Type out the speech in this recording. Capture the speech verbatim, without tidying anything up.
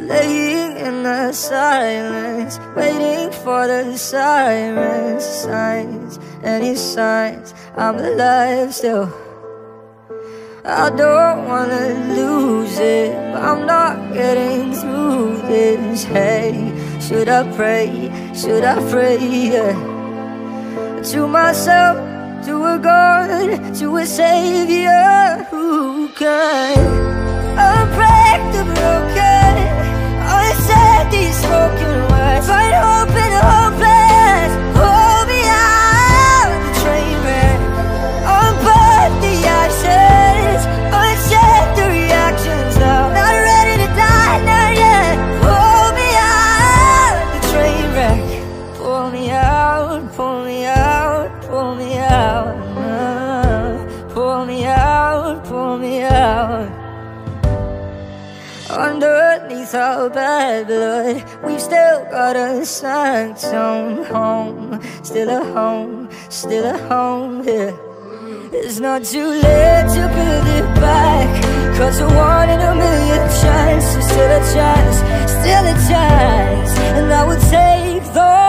laying in the silence, waiting for the sirens. Signs, any signs I'm alive still. I don't wanna lose it, but I'm not getting through this. Hey, should I pray, should I pray, yeah. To myself, to a God, to a Savior who can unbreak the broken, unsaid these spoken words. Find hope in the hopeless, hold me out of the train wreck. Unburn the ashes, uncheck the reactions now. Not ready to die, not yet. Hold me out of the train wreck. Pull me out, pull me out, pull me out, uh, pull me out, pull me out. Underneath our bad blood, we've still got a sanctum. Home, still a home, still a home, yeah. It's not too late to build it back, cause a one in a million chance is still a chance, still a chance. And I would take those